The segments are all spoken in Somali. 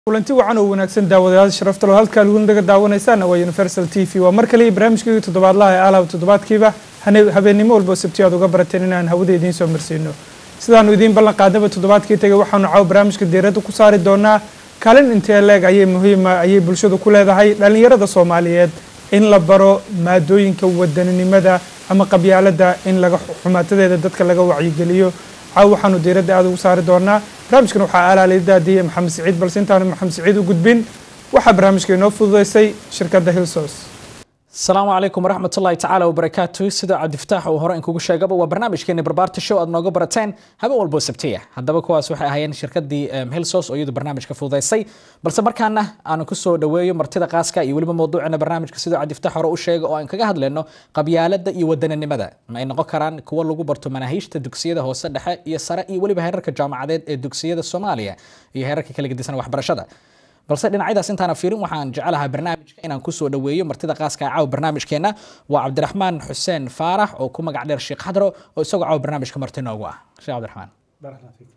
kulanti wacan oo wanaagsan daawadayaal sharafta loo halka lagu naga daawanaysan waa Universal TV waa markale barnaamijkii toddobaadlaha ee alaab toddobaadkiiba habeenimo walba sabtiyaad uga barateen inaan hawada idin soo marsiino sidaan idin ballan qaadaba toddobaadkii tagay waxaanu caaw barnaamijka diiradda ku saari doonaa kaalin intee leeg ayay muhiim ayay bulshadu ku leedahay dhalinyarada Soomaaliyeed in la baro maadooyinka wadaninimada ama qabyaalada in laga xumaatadeeda dadka laga wacyigeliyo caaw waxaanu diiradda aad ugu saari doonaa barnaamijkan waxaa aalaalidaaday Maxamed Saciid balse intaan Maxamed Saciid u gudbin waxa barnaamijka inoo fududeysay shirkadda Hillsource. السلام عليكم ورحمة الله تعالى وبركاته سيدا عبد الفتاح وهراء إنكو شاقبا وبرنامج كيني بربارت الشو أدنا قبرتين هبا والبو سبتية هذا بكوا سوحي هايين شركة دي هيلسوس ويدو برنامج كفوضي سي بل سمركانا أنا كسو دويو مرتدى قاسكا يولي بموضوع أنا برنامج كسيدا عبد الفتاح وراء الشاق وإنكا قهد لأنه قبيالة دا يودن النمدا ما إن قكران كوا لغو برتو مناهيش تدوكسية دا هو سدحة يسارة يولي بهيرك الجامعة الدوكسية دا الصومالية يهيرك كالي قدسان وحبرشدا balse dhinacaydaas intaan fiirin waxaan jecelahay barnaamijka inaan ku soo dhaweeyo martida qaaska caaw barnaamijkeena waa Cabdiraxmaan Xuseen Faarax oo ku magac dheer Sheekh Xadro oo isagoo caaw barnaamijka marti noogu ah Sheekh Cabdiraxmaan barakallahu fiik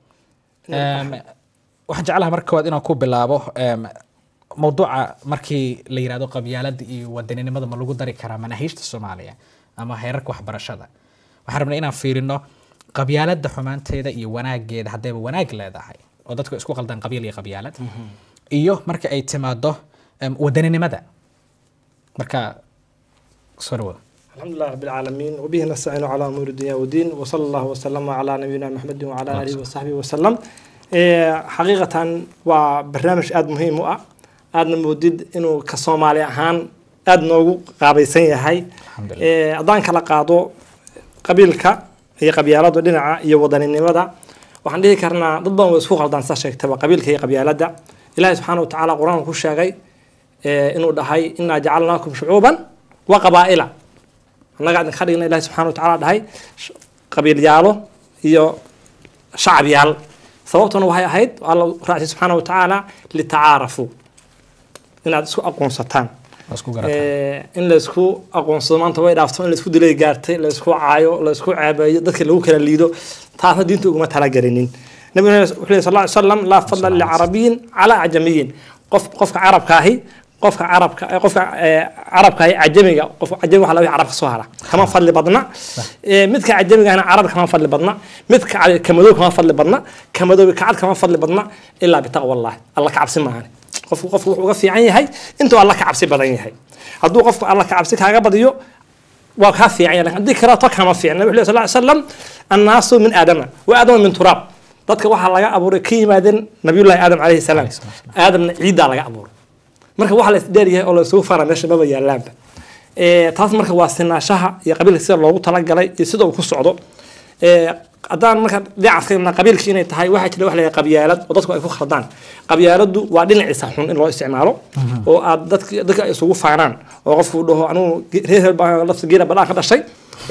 waxaan jecelahay marka waad inaan ku bilaabo mowduuca markii la yiraahdo qabyaalada iyo wadaninimada ma lagu dari karaa manaahijta Soomaaliya ama heerarka waxbarashada waxaan rabnaa inaan fiirino qabyaalada xumaanteeda iyo wanaageeda hadayba wanaag leedahay oo dadku isku qaldan qabiil iyo qabyaalad iyo marka ay timaado wadaninimada marka soo alxamdulillahi rabbil aalamiin wa bihi nastaciinu calaa umuuri dunya wa diin wa sallallahu wa sallama calaa nabiyina muhammadin wa calaa aalihi wa sahbihi wa sallam xaqiiqatan waa barnaamij aad muhiim u ah aadna moodid inuu ka Soomaali ahaan aad noogu qaabaysan yahay haddaan kala qaado qabiilka iyo qabyaalada dhinaca iyo wadaninimada waxaan dhihi karnaa dad badan oo isku qaldan sa sheegtaba qabiilka iyo qabyaalada إلهي سبحانه وتعالى قرآن كل شيء إنه دهاي إنا جعلناكم شعوبا وقبائل أنا قاعد نخلينا إلهي سبحانه وتعالى دهاي قبيل يالو يو شعب يال ثوابتنا وهاي هيد الله رأسي سبحانه وتعالى لتعارفوا إن أسكو أقوم ستان إن لسكو أقوم سمان توي دافتون لسكو دلي جارتي لسكو عايو لسكو عباي ذاك اللي هو كلا ليدو تعرف دينتو ما تلا جرينين النبي صلى الله عليه وسلم لا فضل لعربيين على عجميين قف عرب كاهي قف عرب كاهي عجمي قف عجمي على عرب صهرة كمان فضل بدنا متك عجمي أنا عرب كمان فضل بدنا متك كمدو كمان فضل بدنا كمدو كعاد كمان فضل بدنا إلا بتقوى الله كعبس معاني قف يعني هاي أنتوا الله كعبس بدني هاي هدو قف الله كعبس كهذا بديو وكافي يعني ذكرى طكها ما في النبي صلى الله عليه وسلم الناس من آدم وآدم من تراب dadka waxa laga abuuray ka yimaadeen nabiyullaahi aadam calayhi salaam aadamna ciida laga abuuray marka waxa la isdeeriyahay oo la soo fara meesha baba yaalaanba taas marka waa sinaashaha iyo qabiilka sida loogu tala galay iyo sida uu ku socdo adaan marka dhacafkayna qabiilka inay tahay waxa jira wax la qabyaalad oo dadku ay ku khaldaan qabyaaladu waa dhinaciisa xun in loo isticmaalo oo aad dadka isugu faanaan oo qofku dhaho anu reer baa laftigeena badan ka dhashay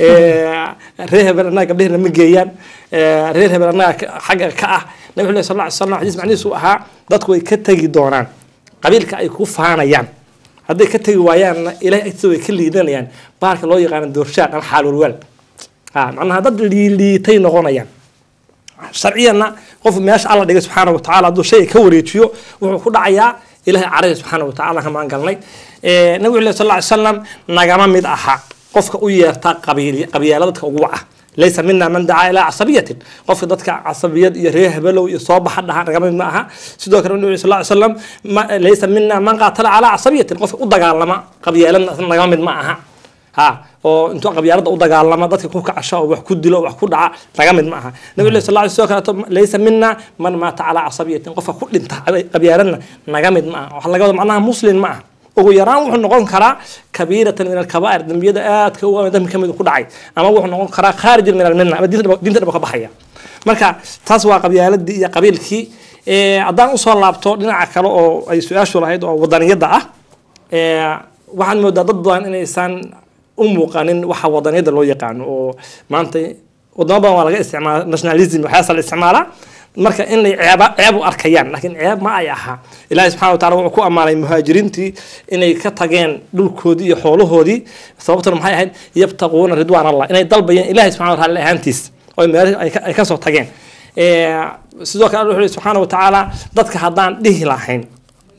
reer hebelna gabdhaha ma geeyaan reer hebelna xagga ka ah nabiga sallallahu alayhi wasallam xadiis macnihiisu ahaa dadku way ka tagi doonaan qabiilka ay ku faanayaan haday ka tagi waayaan ilaahay agtiisa way ka liidanayaan baarka loo yaqaan doorshaan ama xaalul wal macnaha dad liitay noqonayaan sharciyana qof meesha Allah dhigay subhanahu wa ta'ala duu shay ka wareejiyo wuxuu ku dhacayaa ilaahay caray subhanahu wa ta'ala kama galnay nabiga sallallahu alayhi wasallam nagama mid aha qofka u yeerta qabiilada dadka ugu waca laysa minna man daa ila asabiyatin qofka dadka asabiyad iyo reer heblow iyo soo baxa dhaha naga mid ma aha sidoo kale nabiga sallallahu alayhi wasallam laysa minna man qatala ala asabiyatin qofka u dagaalama qabiilada naga mid ma aha ha oo intuu qabiilada u dagaalama dadka ku kacasho oo wax ku dilo wax ku dhaca naga mid ma aha nabiga sallallahu alayhi wasallam laysa minna man mata ala asabiyatin qofka ku dhinta qabiilada naga mid ma aha wax laga wada macnaha muslim ma aha ugu yaraan wuxuu noqon karaa kabiiratan min al-kabaa'ir dambiyada aadka u weyn kamid ku dhacay ama wuxuu noqon karaa kharij min al-minna ama diinta ka baxaya marka taas waa qabyaaladii iyo qabiilkii adaan u soo laabto dhinaca kale oo ay su'aashu lahayd oo wadaniyada ah waxaan moodaa dad badan inaysan u muuqanin waxa wadaniyada loo yaqaan oo maanta wadamo badan waa laga isticmaalaa nationalism waxa la isticmaalaa marka in ay ceeb u arkayaan laakiin ceeb ma ay aha ilaahay subhanahu wa ta'ala wuxuu ku amaanay muhaajiriintii inay ka tageen dhulkoodii iyo xoolahoodii sababtuna maxay ahayd yabtaquuna ridwaan Allah inay dalbayeen ilaahay subhanahu wa ta'ala ahaantiis oo meel ay ka soo tageen sidoo kale wuxuu subhanahu wa ta'ala dadka hadaan dhihi lahayn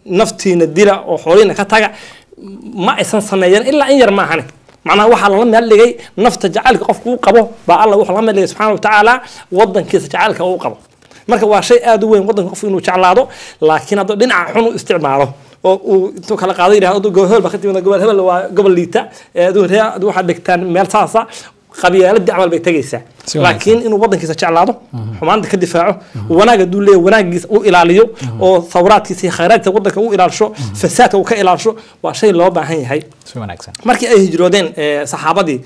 naftiina dila oo xoolihiina ka taga ma aysan sameeyeen ilaa in yar ma ahane macnaha waxaa lala meel dhigay nafta jacaylka qofku uu qabo baa alla wuxuu la meel dhigay subxaana watacaala wadankiisa jacaylka uu qabo marka waa shay aad u weyn wadanka qofku inuu jeclaado laakiin hadduu dhinaca xun u isticmaalo oo uu intuu kala qaado yidhahdo gobol hebel baa ka timid gobol hebel waa gobol liita waxaad dhigtaan meel saasa qabyaaladii camal bay tegaysaa laakiin inuu wadankiisa jeclaado xumaanta ka difaaco wanaag hadduu leeyahay wanaagiisa uu ilaaliyo oo thawraadkiisa iyo khayraadka wadanka uu ilaalisho fasaadka uu ka ilaalisho waa shay loo baahan yahay markii ay hijroodeen saxaabadii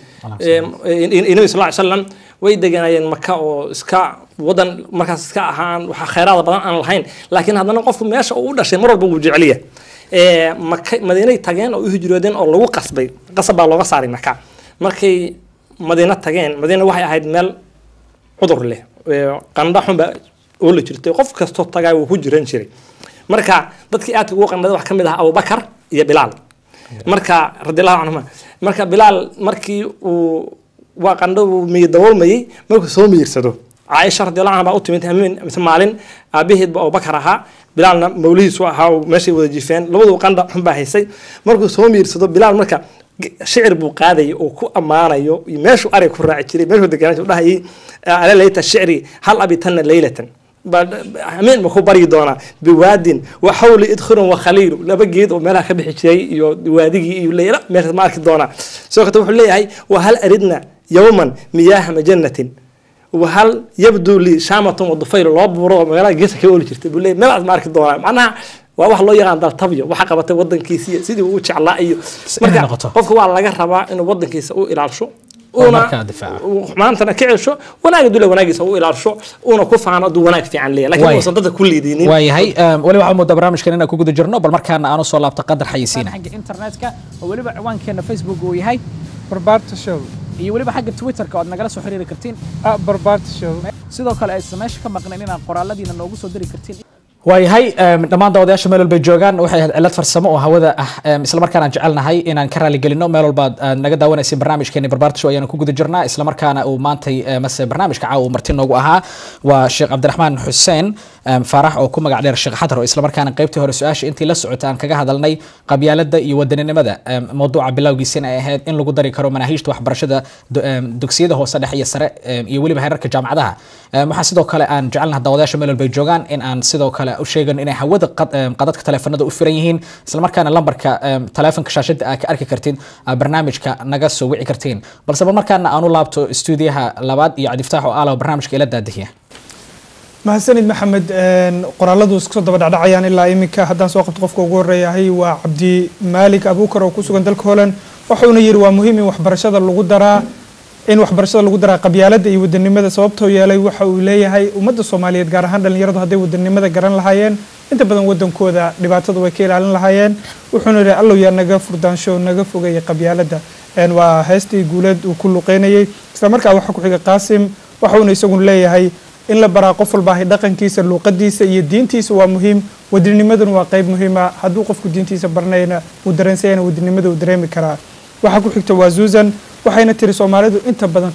nabi sal ly slam way deganayeen maka oo iska wadan markaas iska ahaan waxa khayraada badan aan lahayn laakiin haddana qofku meesha uu u dhashay mar walba wuu jeceliya madiinay tageen oo u hijroodeen oo lagu qasab baa looga saaray maka markay madiina tageen madiina waxay ahayd meel cudur leh qandha xun baa oo la jirtay qof kastoo tagay wuu ku jiran jiray marka dadkii aadka ugu qandhada wax ka mid ah abubakar iyo bilaal marka radiallahu canhuma marka bilaal markii uu waa qandho daboolmayey markuu soo miyirsado caaisha radiallahu canha baa u timid hameen mise maalin aabaheedba abubakar ahaa bilaalna mawlihiisu ahaa meeshay wada jifeen labadu qandha xun baa haysay markuu soo miyirsado bilaal marka شعر بقاضي أو كو أمانة ماشو أري كراعي كذي ماشو دكانة وده هي على ليت الشعري هل أبي تنا ليلة همين مخو بري دونا بواد وحول إدخل وخليل لا بجيد وملا خبح شيء وادي ليلة ماشي مارك دونا سو كتبوا لي هاي وهل أردنا يوما مياه مجنة وهل يبدو لي شامة وضفير الله برا ملا جيسك يقول شفت بقول لي ملا مارك دونا معناها wax loo yaqaan dal tabiyo waxa qabatay wadankiisa sidii uu jeclaa iyo marka qofku waa laga rabaa inuu wadankiisa u ilaalisho una maantana ka cesho wanaag dula wanaagiisa u ilaalisho una ku faano duu wanaag fiican leeyahay laakiin uusan dadka ku liidinin waayahay wali waxa muddo barnaamijkan inaan ku guda jirno bal markaana aanu soo laabto qadar xayisiina xagga internetka oo waliba ciwaankeena Facebook uu yahay barbaarta show iyo waliba xagga Twitterka oo nagala soo xiriiri kartiin barbaarta show sidoo kale ay sameesh ka maqneen inaan qoraaladiina noogu soo diri kartiin waayahay dhammaan daawadayaasha meel walba joogaan waxay ahayd cilad farsamo oo hawada ah isla markaana aan jecelnahay inaan ka raali gelino meel walba naga daawanaysa barnaamijkeena barbaarta show ayaan ku guda jirnaa isla markaana uu maantay mase barnaamijka caawa marti noogu ahaa waa Sheekh Cabdiraxmaan Xuseen Faarax oo ku magac dheer Sheekh Xadar oo isla markaana qaybtii hore su'aasha intii la socotay aan kaga hadalnay qabyaaladda iyo wadaninimada mawduuca bilowgiisina ay ahayd in lagu dari karo manaahiijta waxbarashada dugsiyada hoose dhexe iyo sare iyo waliba heerarka jaamacadaha waxa sidoo kale aan jecelnahay daawadayaasha meel walba joogaan in aan sidoo kale u sheegan inay hawada qadadka telefoonada u firan yihiin isla markaana lambarka telefoonka shaashada aad ka arki kartiin barnaamijka naga soo wici kartiin balse markaana aanu laabto stuudiyaha labaad iyo Cabdifataax oo aalaw barnaamijka ila daadihiya mahadsanid maxamed qoraaladu isku soo daba dhacayaan ilaa iminka haddaan soo qabto qofka ugu horeeyahay waa Cabdi Maalik Abuukar oo ku sugan dalka Holland wuxuuna yiri waa muhiim in waxbarashada lagu daraa qabyaaladda iyo wadanimada sababtoo yeelay waxa uu leeyahay ummadda Soomaaliyeed gaar ahaan dhalinyaradu haday wadanimada garan lahaayeen inta badan wadankooda dhibaatada way ka ilaalin lahaayeen wuxuuna yiri allow yaa naga furdaansho naga fogeeyay qabyaaladda waa heestii guuleed uu ku luqeynayay isla markaa waxa ku xiga Qaasim wuxuuna isagu leeyahay in la baraa qof walba dhaqankiisa luqadiisa iyo diintiisa waa muhiim wadanimaduna waa qayb muhiim ah hadduu qofku diintiisa barnayna uu dareensanyahay wadanimada uu dareemi karaa waxa ku xigta waa Susan waxayna tiri Soomaalidu inta badan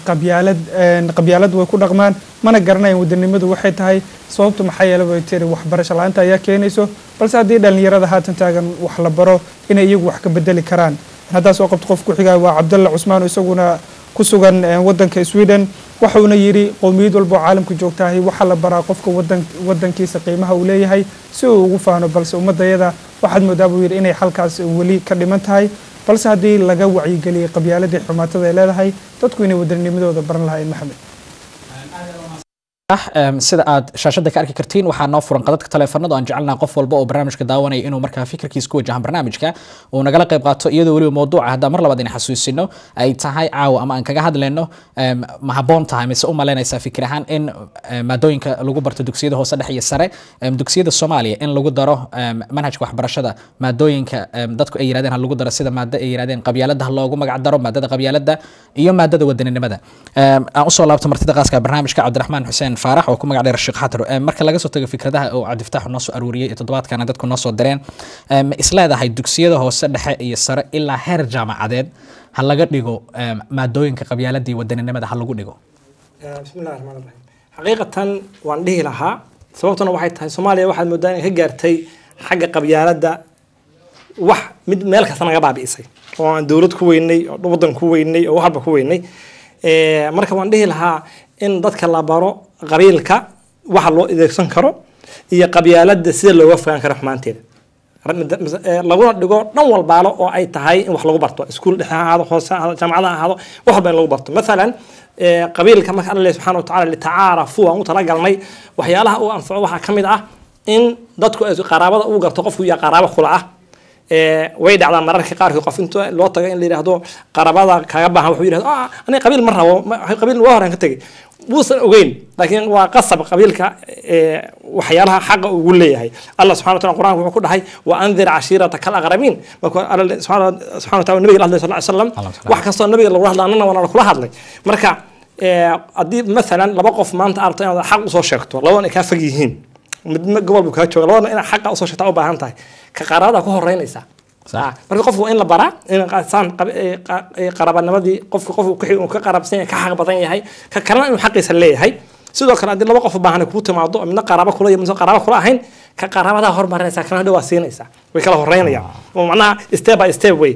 qabyaalad way ku dhaqmaan mana garanayaan wadanimadu waxay tahay sababtu maxay yeelay way tiri waxbarasho la'aanta ayaa keenayso balse haddii dhalinyarada haatan taagan wax la baro inay iyagu wax ka bedeli karaan hadda soo qabto qof ku xiga waa Cabdalla Cusmaan isaguna ku sugan wadanka Sweden wuxuuna yiri qowmiyad walba caalamka joogtahay waxa la baraa qofka wadankiisa qiimaha uu leeyahay si uu ugu faano balse ummadayada waxaad moodaa buu yiri inay halkaas wali ka dhiman tahay balse haddii laga wacyigeliyo qabyaaladii xumaatada ay leedahay dadku inay wadanimadooda baran lahaayeen maxamed sida aad shaashada ka arki kartiin waxaa noo furan qadadka telefoonada aan jecelnahay qof walba oo barnaamijka daawanaya inuu markaa fikirkiisa ku wajahan barnaamijka uu nagala qayb qaato iyadoo waliba mawduuca hadda mar labaad in xasuusino ay tahay caawa ama aan kaga hadlayno ma habboon tahay mise u malaynaysaa fikir ahaan in maadooyinka lagu barto dugsiyada hoose dhexe iyo sare dugsiyada Soomaaliya in lagu daro manhajka waxbarashada maadooyinka dadku ay yiraahdeen lagu daro sida maadada ay yiraahdeen qabyaaladda loogu magac daro maadada qabyaaladda iyo maadada wadaninimada aan u soo laabto martida qaaska barnaamijka Cabdiraxmaan Xuseen Faarax oo ku magac dheer Sheekh Xadar marka laga soo tago fikradaha oo Cabdifataax noo soo aruuriyay toddobaadkan dadku noo soo direen isleedahay dugsiyada hoose dhexe iyo sare ilaa heer jaamacadeed ha laga dhigo maadooyinka qabyaaladda iyo wadaninimada ha lagu dhigo bismillaahir rahmaanir rahiim xaqiiqatan waan dhihi lahaa sababtuna waxay tahay Soomaaliya waxaad moodaa inay ka gaartay xagga qabyaaladda wax mid meel kasta naga baabi'isay oo aan dowlad ku weynay oo waddan ku weynay oo waxba ku weynay marka waan dhihi lahaa in dadka la baro qabiilka waxa loo adeegsan karo iyo qabyaaladda sida looga fogaan karo xumaanteeda laguna dhigo dhan walbaalo oo ay tahay in wax lagu barto iskuul dhexe ahaado hoose ahaado jaamacada ahaado wax walba in lagu barto maalan qabiilka marka Allah subhanahu wa ta'ala litaarafu aan u talagalnay waxyaalaha uu anfaco waxa kamid ah in dadku ay qaraabada u garto qofku iyo qaraabo kula ah way dhacdaa mararka qaar qof inta loo tago in la yiraahdo qaraabada kaga baahan wuxuu yiraahdo ani qabiil ma rabo qabiil waa horaan ka tagay buusan ogeyn laakiin waa qasab qabiilka waxyaalaha xaq ugu leeyahay Allah subhanahu wa ta'ala quraanka wuxuu ku dhahay wa anzir ashirataka al-aqrabin marka Allah subhanahu wa ta'ala nabiga sallallahu alayhi wasallam wax kasto nabiga lagu hadlaanana wana kula hadlay marka hadii mesela laba qof maanta aragto inaad xaq u soo sheegto labana ka fag yihiin midna gobol buu ka jooga labana inaad xaq u soo sheegto u baahan tahay ka qaraabada ku horeynaysa marka qofku in la bara in qaasan qaraabanimadii qofku ka qaraabsan yahay ka xaq badan yahay ka kalena inuu xaqiisa leeyahay sidoo kale hadii laba qof baahan ku timaado midna qaraabo kula iyo midna qaraabo kula ahayn ka qaraabada hormarinaysa kana dhaw siinaysa way kala horeynayaan oo macnaha step by step way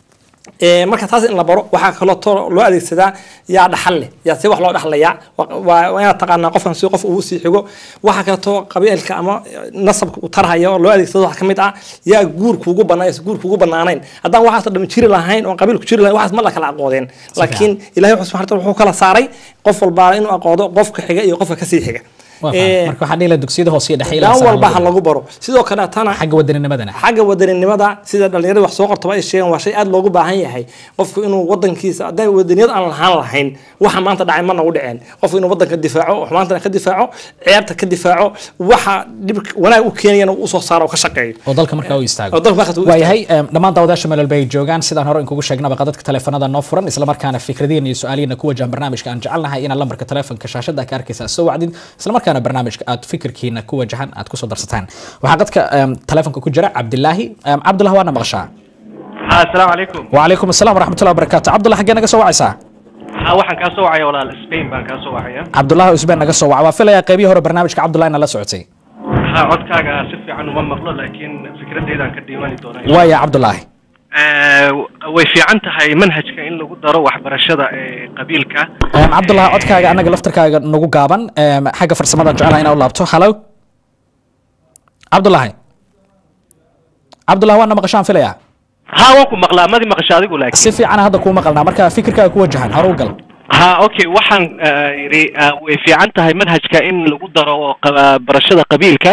marka taas in la baro waxa kale oo loo adeegsadaa yaa dhaxal leh yaa si wax loo dhaxlaya waa ina taqaana qofkan si qof uu sii xigo waxa kale oo qabiilka ama nasabka uu tarhayo loo adeegsado wax kamid ah yaa guurku ugu banaanayn haddaan waxaas dham jiri lahayn oo qabiilku jiri lahayn waxaas ma la kala aqoodeen laakiin ilaahay subhanahu wa ta'ala wuxuu kala saaray qof walba inuu aqoodo qofka xiga iyo qofka ka sii xiga marka waxa dhigay dugsiyada hoose iyo dhexe ilaa walba lagu baro sidoo kale tana xagga wadaninimada sida dhalinyarada wax soo qorto ay sheegan waa shay aad loogu baahan yahay qofku inuu wadankiisa aday wadaniyad aan lahayn waxa maanta dhacay ma nagu dhiceen qofku inuu wadanka difaaco xumaanta ka difaaco ciyaarta ka difaaco waxa dib wanaag u keenayna uu soo saaro ka shaqeeyo oo dalka marka uu istaago waayahay dhamaan daawadaasha meel bay joogaan sidaan hore in kugu sheegnaba qadadka telefoonada noo furan isla markaana fikradiina iyo su'aalihiina ku wajahan barnaamijka aan jecelnahay in lambarka telefoonka shaashada ka arkaysa soo wacdid isla كان برنامج فكركينا كو وجهان اد كسو درستان waxaa qadka telefonka ku jira Cabdullaahi Cabdullaahi waana maqashaa السلام عليكم وعليكم السلام ورحمة الله وبركاته Cabdullaahi xagee naga soo wacaysaa waxaan ka soo wacay walaal Spain baan ka soo wacaya Cabdullaahi Spain naga soo wacay waa filaya qaybihii hore barnaamijka Cabdullaahi la socotay codkaaga si fiican uma maqlo laakiin fikradeedaan ka diiwani doonaa waaya Cabdullaahi way fiican tahay manhajka in lagu daro waxbarashada qabiilka Cabdullaahi codkaaga anaga laftarkaaga nagu gaaban xagga farsamada jecelahay inaa u laabto hello Cabdullaahi waana maqashaan filaya waan ku maqlaa madi maqashaa adigu laakiin si fiican hadda ku maqalnaa marka fikirkaaga ku wajahan hore u gal okay waxaan yiri way fiican tahay manhajka in lagu daro barashada qabiilka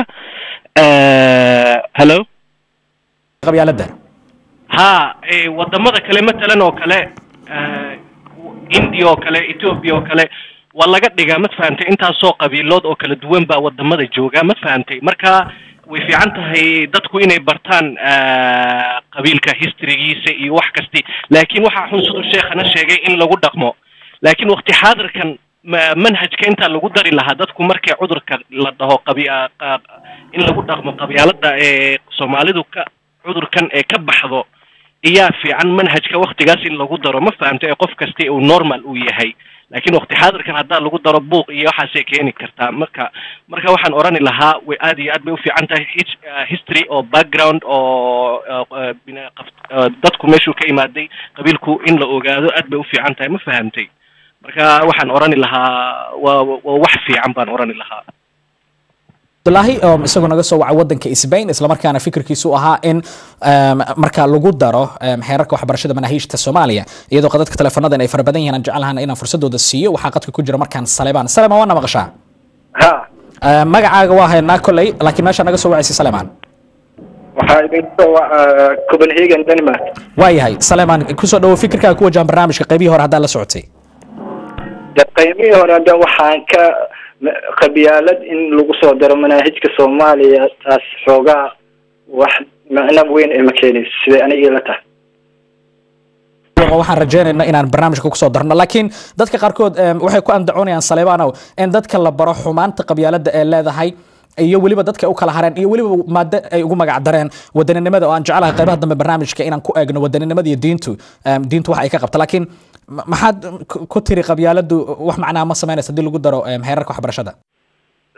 hello qabyaalada wadamada kale matalan oo kale India oo kale Ethiopia oo kale waa laga dhigaa ma fahamtay intaas soo qabiilood oo kala duwan baa wadamada jooga ma fahamtay marka way fiican tahay dadku inay bartaan qabiilka historygiisa iyo wax kasta laakiin waxa xunsudu sheekhana sheegay in lagu dhaqmo laakiin waqti xaadirkan manhajka inta lagu dari lahaa dadku markay cudurka la dhaho in lagu dhaqmo qabyaalada Soomaalidu ka cudurkan ka baxdo iyaa fiican manhajka waqtigaas in lagu daro ma fahamtay qof kasta uu normal uu yahay laakiin waqti xaadirkan hadda lagu daro buuq iyo waxa ay keeni kartaa marka waxaan orani lahaa way aad iyo aad bay u fiican tahay history oo background oo dadku meeshuu ka imaaday qabiilku in la ogaado aad bay u fiican tahay ma fahamtay marka waxaan orani lahaa waa wax fiican baan orani lahaa Cabdullaahi isagoo naga soo wacay wadanka Spain isla markaana fikirkiisu ahaa in marka lagu daro xeerarka waxbarashada manhajka Soomaaliya iyadoo qadadka telefoonada ay farabadan yihiin jecelahan inaan fursadooda siiyo waxa qadka ku jira markaan Saleeman waana maqashaa magacaaga waa haynaa kulay laakiin meesha naga soo wacay Saleeman waxa idin soo Copenhagen Denmark waayahay Saleeman ku soo dhawo fikirkaaga ku wajahan barnaamijka qaybihii hore hadda la socotay qaybihii hore hadda waxaan ka qabyaalad in lagu soo daro manhajka Soomaaliya taas xoogaa wax macna weyn ee ma keenayso sida aniga la tahay waxaan rajaynaynaa inaan barnaamijka ku soo darno laakiin dadka qaarkood waxay ku andacoonayaan Saleebanow in dadka la baro xumaanta qabyaalada ee leedahay iyo waliba dadka u kala hareen iyo waliba maada ay ugu magac dareen wadaninimada oo aan jecelahay qaybaha dambe barnaamijka inaan ku eegno wadaninimada iyo diintu wax ay ka qabto laakiin maxaad ku tiri qabyaaladu wax macnaa ma sameynaysa hadii lagu daro heerarka waxbarashada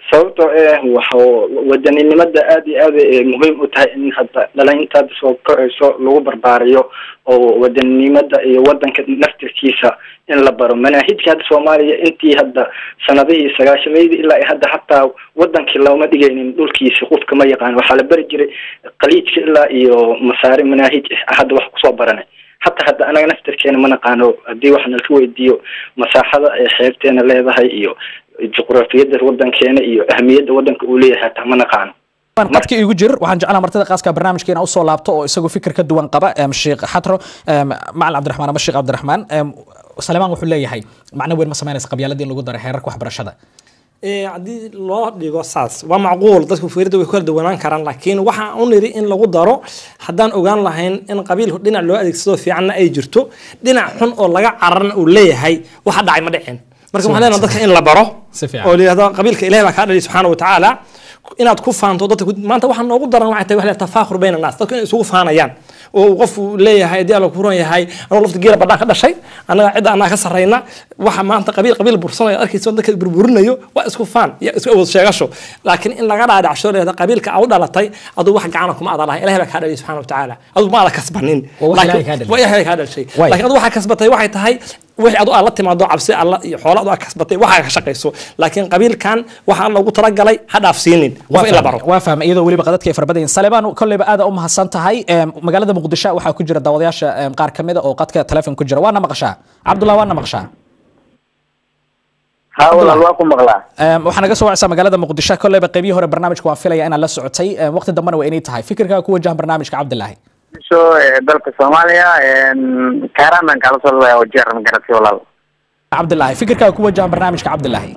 sababtoo waxa wadaninimada aad iyo aad muhiim u tahay in hadda dhalintaada soo kacayso lagu barbaariyo oo wadaninimada iyo wadanka naftirkiisa in la baro manahijka hadda Soomaaliya intii hadda sanadihii 90 ilaa hadda hataa wadankii looma dhigaynin dhulkiisa qofka ma yaqaan waxa la bari jiray qaliidka ilaa iyo masaari manahij hadda wax ku soo baranay hadda anaga naftirkeena ma naqaano hadii waxna la weydiiyo masaaxada ay xeebteena leedahay iyo juqraafiyada wadankeena iyo ahmiyada wadanka uu leeyahay taa ma naqaano qadka igu jir waxaan jeclaa martida qaaska barnaamijkeena u soo laabto oo isagu fikir ka duwan qaba sheekh Xatro macallin Cabdiraxmaan ama sheekh Cabdiraxmaan Saleeman wuxuu leeyahay macna weyn ma sameynaysa qabyaaladii in lagu daro heerarka waxbarashada haddii loo dhigo saas waa macquul dadku fiirada way kala duwanaan karaan laakiin waxa uu niri in lagu daro haddaan ogaan lahayn in qabiilku dhinac loo adeegsado fiicanna ay jirto dhinac xun oo laga cararna uu leeyahay waxa dhacay ma dhicin marka waxaan leenahay dadka in la baro oo leeyahay qabiilka Ilaahay baa ka dhigay subxaanahu wa ta'ala inaad ku faanto dadka maanta waxaan noogu daran waxay tahay wax la tafaakhur bayna naas dadku in isugu faanayaan oo qof leeyahay hadii la ku ron yahay anoo lafta geela badhaan ka dhashay anaga cid aan ka sareyna waxa maanta qabiil bursanaya arkayso dadka burburinayo waa isku faan ya isku awood sheegasho laakiin in laga dhaadhacsho leeyahay qabiilka aw dhalatay aduu wax gacan kuma adalahay Ilaahay baa ka dhigay subxaanahu wa ta'ala aduu ma ala kasbanin laakiin waa Ilaahay ka dhashay laakiin aduu waxa kasbatay waxay tahay wixii adu alla timaado cabsi alla iyo xoolo adu kasbatay waxa ka shaqeyso laakiin qabiilkan waxa lagu talagalay hadaafsiinin waa in la baro waa fahmay iyadoo waliba qadadka farbadeen Saleeman kulliba aad u mahadsan tahay magaalada Muqdisho waxa ku jira daawadayaasha qaar kamid oo qadka telefoon ku jira waana maqashaa Cabdullaahi waana maqashaa hawla waa ku maqlaa waxaan naga soo wacsaa magaalada Muqdisho kulliba qaybihi hore barnaamijka waan filayaa inaan la socotay waqti dambana waa inay tahay fikirka ku wajahan barnaamijka Cabdullaahi dalka Soomaaliya kaaraman kala soo loo jeeran garatay walaal Cabdullaahi fikirka ku wajahan barnaamijka Cabdullaahi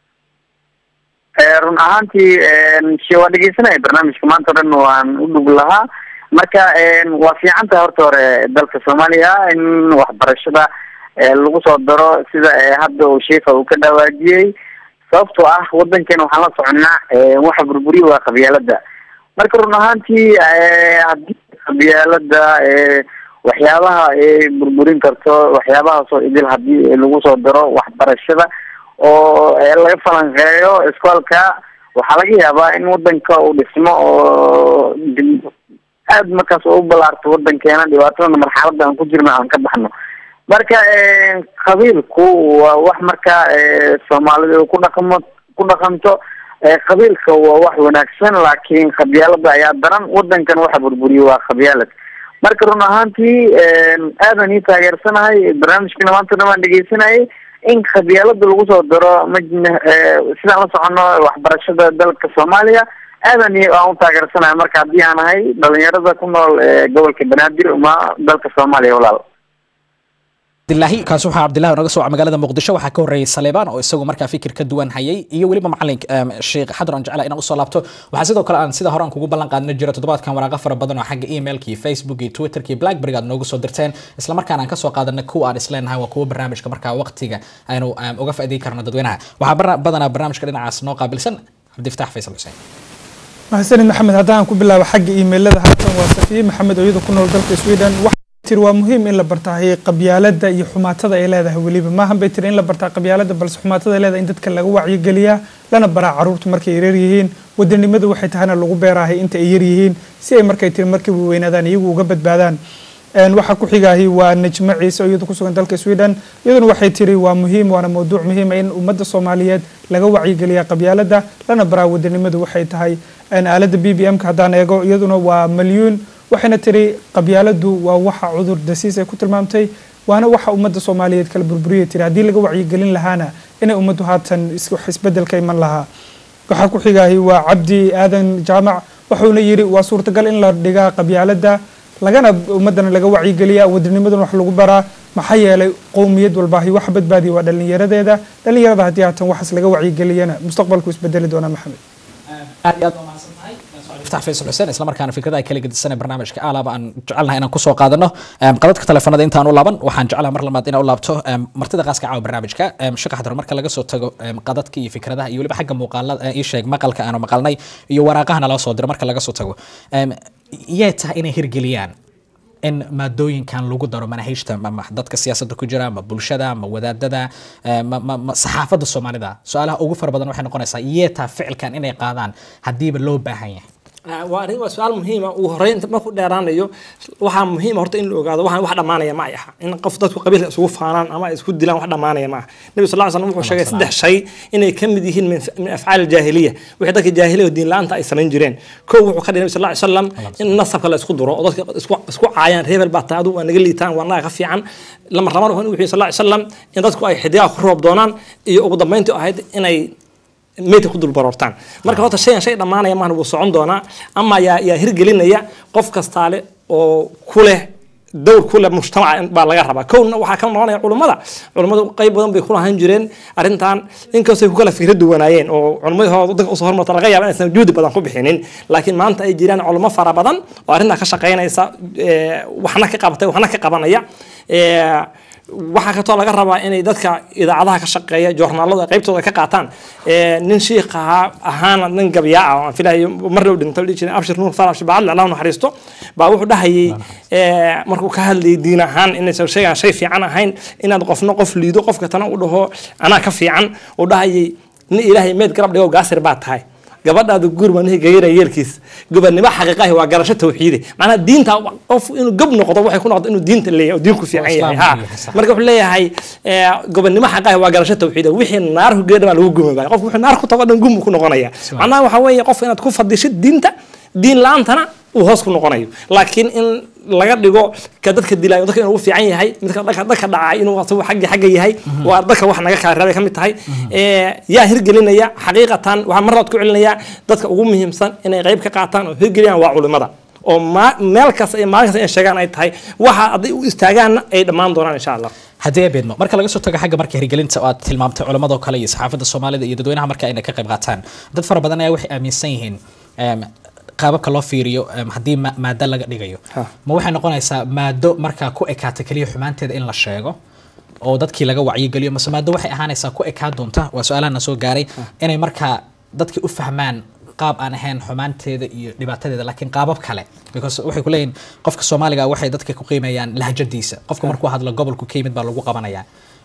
run ahaantii waa dhegeysanay barnaamijka maanta dhan waan u dhug lahaa marka waa fiican tahay horta hore dalka Soomaaliya in waxbarashada lagu soo daro sida hadda uu sheekha uu ka dhawaajiyay sababtoo ah wadankeena waxaan la soconaa waxa burburiyo waa qabyaalada marka run ahaantii hadii qabyaalada waxyaabaha burburin karto waxyaabaha soo idil hadii lagu soo daro waxbarashada oo laga falanqeeyo iskoolka waxa laga yaabaa in wadanka uu dhismo oo aad markaas u balaarto wadankeena dhibaatada marxaladda aan ku jirno aan ka baxno marka qabiilku waa wax marka Soomaalidu ku dhaqanto qabiilka waa wax wanaagsan laakiin qabyaalada ayaa daran wadankan waxa burburiyo waa qabyaalad marka run ahaantii aadan ii taageersanahay barnaamijkana maanta dhan dhegeysanay in qabyaalada lagu soo daro sidaan la socono waxbarashada dalka Soomaaliya aadan aan u taageersanahay marka hadii aan ahay dhalinyarada ku nool gobolka Banaadir uma dalka Soomaaliya walaal Abdullaahi kaas waxa Abdullaahi naga soo magaalada Muqdisho waxa ka horeeyay Saleeman oo isagu markaa fikir ka duwan hayay iyo waliba macallin Sheekh Xadran jecel inaan u soo laabto waxa sidoo kale aan sida hore aan kugu ballan qaadnay jira toddobaadkan waraqo fara badan oo xagga emailkii Facebook iyo Twitterkii Blackberry aad noogu soo dirteen isla markaana aan ka soo qaadanay kuwa aan isleenahay waa kuwa barnaamijka markaa waqtiga aynu uga faa'iideyn karno dadweynaha waxa badanaa barnaamijka dhinacaas noo qaabilsan Cabdifataax Faysal Xuseen mahadsanid maxamed haddaan ku bilaabo xagga emailada haatan waa Safiye Maxamed oo iyada ku nool dalka Sweden waa muhiim in la bartaa qabyaalada iyo xumaatada ay leedahay waliba ma hanbay tir in la bartaa qabyaalada balse xumaatada ay leedahay in dadka laga wacyi galiya lana baraa caruurtu markay yaryar yihiin wadanimadu waxay tahana lagu beerahay inta ay yar yihiin si ay markay tir markay weynaadaan iyagu uga badbaadaan waxa ku xigaahi waa Najma Ciise oo iyadu ku sugan dalka Sweden iyaduna waxay tiri waa muhiim waana mowduuc muhiim in ummadda Soomaaliyeed laga wacyi galiya qabyaalada lana baraa wadanimadu waxay tahay aalada BBM ka hadaan eego iyaduna waa milyuun waxayna tiri qabyaaladu waa waxa cudur dasiis ay ku tilmaamtay waana waxa ummadda Soomaaliyeed kala burburiyay tiri hadii laga wacyi galin lahaana inay ummaddu haatan isbeddelka iman lahaa waxa ku xigaahi waa Cabdi Aadan Jaamac wuxuuna yiri waa suurtagal in la dhiga qabyaalada lagana ummadana laga wacyi galiya wadanimadan wax lagu baraa maxaa yeelay qowmiyad walba wax badbaadi waa dhalinyarada hadii haatan waxas laga wacyi galiyana mustaqbalku isbedeli doona maxamed Abdifataax Faysal Xuseen isla markaana fikradaha kala gedisan barnaamijka alaaba aan jecelnahay inaan ku soo qaadano qadadka telefoonada intaan u laaban waxaan jecelahay mar labaad inaan u laabto martida qaaska caawa barnaamijka Sheekh Xadran marka laga soo tago qadadka iyo fikradaha iyo waliba xagga muuqaalada ii sheeg maqalka aan maqalnay iyo waraaqahana la soo diray marka laga soo tago yaa tahay inay hirgeliyaan in maadooyinkan lagu daro manahajta ma dadka siyaasadda ku jira ma bulshada ma wadaadada ma saxaafadda Soomaalida su'aalaha ugu far badan waxay noqonaysaa yeeta ficilkan inay qaadaan hadiiba loo baahan yahay waa su'aal muhiim ah oo horeynta markuu dheeraanayo waxa muhiim horta in la ogaado wax dhamaanaya ma aha in qof dadku qabiilka isugu faanaan ama isku dilaan wax dhamaanaya ma aha nabi sallallahu alayhi wasallam wuxuu sheegay saddex shay inay ka mid yihiin min afcaal jaahiliya wixii dadka jaahiliga diin laanta ay sameyn jireen koow wuxuu ka dhigay nabi sallallahu alayhi wasallam in nasabka la isku duro oo dadka isku caayaan reebel baa taadu waa naga liitaan waa naga fiican lama rabaan wuxuu sallallahu alayhi wasallam in dadku ay xidiyaa ku roob doonaan iyo ugu dambeyntii ahayd inay meeta ku dul barortaan marka horta shay dhamaanaya ma uu socon doona ama yaa hirgelinaya qof kastaale oo ku leh dowr ku leh mujtamaca baa laga rabaa koowna waxa ka noqonaya culimadu qayb badan bay ku lahayn jireen arintan inkastoo ay ku kala fikrad duwanaayeen oo culimadooda dadka soo hormarta laga yaabo inaysan juhdi badan ku bixinin laakiin maanta ay jiraan culimo fara badan oo arinta ka shaqeynaysa waxna ka qabatay waxna ka qabanaya waxa ka too laga rabaa inay dadka idaacadaha ka shaqeeya joornaalada qaybtooda ka qaataan nin sheekh ahaan nin gabiya ah oo filayo marna uu dhintay dhijin abshir nuur farash baal Allah naxariisto baa wuxuu dhahayay markuu ka hadlay diin ahaan inay sheegaan shay fiican ahayn inaad qofna qof liido qofka tan u dhaho ana ka fiican oo dhahayay nin ilaahay meed garab dhigo gaasir baa tahay gabadhaadu gurmanahay gayra yeelkiis gobannimo xaqiiqahi waa garasho tawxiide macna diinta qof inuu gab noqdo waxay ku noqdo inuu diinta leeyahay oo diinku fiican yahay ha marka wuxuu leeyahay gobannimo xaqiiqahi waa garasho tawxiide wixii naar ku geedama lagu gumay qof wuxuu naar ku tago dhan gum ku noqonaya macna waxa weeye qof inaad ku fadhishid diinta diin laantana uu hoos ku noqonayo laakiin in laga dhigo ka dadka dilaayo dadka inuu fiican yahay midka dadka dhacay inuu asagu xagga yahay waa dadka wax naga kaareebay kamid tahay yaa hirgelinaya xaqiiqatan waxa marad ku celinaya dadka ugu muhiimsan inay qayb ka qaataan oo hirgeliyaan waa culimada oo meel kasta ay maalin kasta ay sheegaan ay tahay waxa aday u istaagaan ay dhamaan doonaan insha Allah haddii beedmo marka laga soo tago xagga marka hirgelinta oo aad tilmaamtay culimada kale iyo saxaafadda Soomaalida iyo dadweynaha marka ay ka qayb qaataan dad fara badan ayaa waxay aaminsan yihiin qaababka loo fiiriyo haddii maado laga dhigayo ma waxay noqonaysaa maado markaa ku ekaata kaliya xumaanteeda in la sheego oo dadkii laga wacyigeliyo mase maado waxay ahaanaysaa ku ekaa doonta waa su'aalahan soo gaaray inay markaa dadkii u fahmaan qaab aan ahayn xumaanteeda iyo dhibaatadeeda laakiin qaabab kale because waxay ku leeyihiin qofka Soomaaliga waxay dadka ku qiimeeyaan lahjadiisa qofka markuu hadlo gobolku ka yimid baa lagu qabanayaa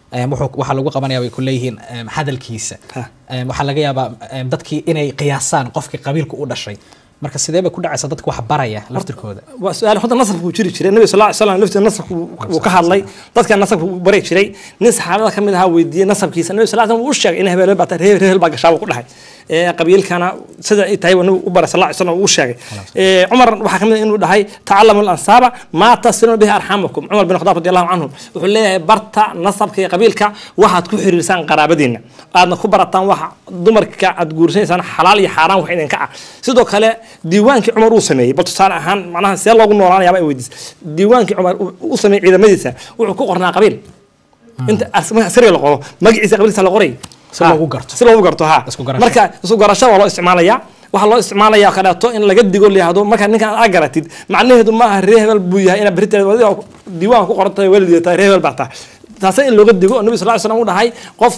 waxa lagu qabanayaa way ku leeyihiin hadalkiisa waxa laga yaabaa dadkii inay qiyaasaan qofka qabiilku u dhashay marka sidee ba ku dhacaysa dadka wax baraya laftirkooda waa su'aal hada nasabku jiri jiray nabi sallallahu alayhi wasallam laftii nasabku uu ka hadlay dadka nasabku baray jiray nin saxaabada kamid ah weydiiyay nasabkiisa nabi sallallahu alayhi wasallam uu sheegay in hebel baa reer baa gashaa ku dhahay qabiilkana sida ay tahay uu baray sallallahu alayhi wasallam uu sheegay Umar waxa kamid inuu dhahay ta'allamu al-ansaba ma tasinu bihi arhamakum Umar bin Khattab radiyallahu anhu wuxuu leeyahay barta nasabka iyo qabiilka waxaad ku xiriirsan qaraabadiina aadna ku barataan waxa dumarka aad guursanaysan xalaal iyo xaraam wax idin ka ah sidoo kale diiwaankii Umar uu sameeyay bal tusaale ahaan macnaha si loogu noolaanayaa ay weydiis diiwaankii Umar uu sameeyay ciidamadiisa wuxuu ku qornaa qabiil inta asmaa sir la qoro magaciisa qabiilka la qoray si loogu garto ha marka isku garasho waa loo isticmaalayaa waxa loo isticmaalayaa kaleeto in laga digo leeyahdo marka ninkan aad garatid macnaheedu ma aha reebel buu yahay ina bariteeda diiwaan ku qortay waligeeda reebel bata taas in looga digo nabi sallallahu alayhi wasallam uu dhahay qof